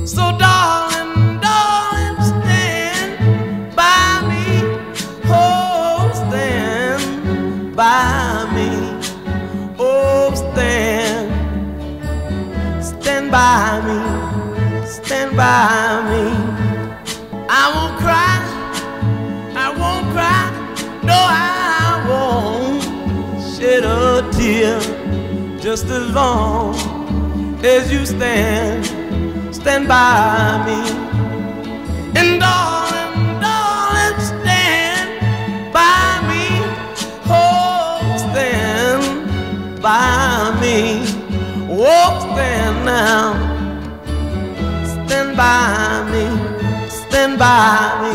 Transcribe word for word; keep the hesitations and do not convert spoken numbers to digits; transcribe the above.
So darling, darling, stand by me. Oh, stand by me. Oh, stand, stand by me, stand by me. I won't cry, I won't cry, no, I won't shed a tear, just as long as you stand, stand by me. And darling, darling, stand by me. Oh, stand by me. Oh, stand now, stand by me, stand by me.